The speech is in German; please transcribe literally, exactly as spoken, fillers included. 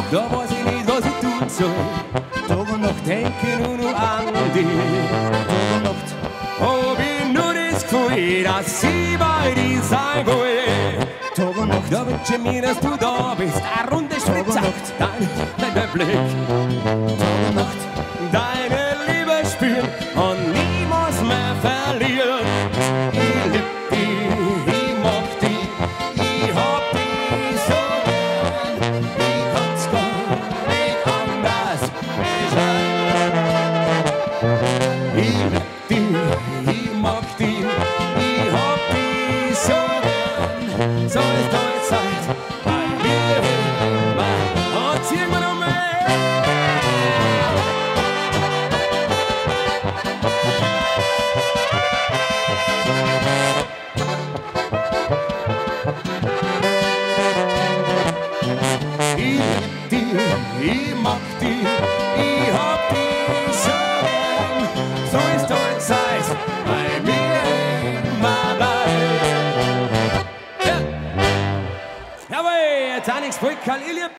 da weiß ich nicht, was ich tun soll. Tag und Nacht denke nur noch an dich. Tag und Nacht hab ich nur das Gefühl, dass ich bei dir sein will. Tag und Nacht, da wünsche ich mir, dass du da bist. Eine runde Spritze, dein, dein Blick. Tag und Nacht, deine Liebe spüren und niemals mehr verlieren. Ich lieb dich, ich mag dich, ich hab dich so gern. Ich kann's gar nicht anders beschreiben. Ich lieb dich, ich mag dich, ich hab dich so gern. So ist deine Zeit bei mir immer und zieh mir noch mehr. Ich lieb dich, ich mag dich, ich hab dich so gern. So ist deine Zeit bei mir immer bleibt. Ja. Jawohl, jetzt auch nichts Volk, Karl, ihr Lieb.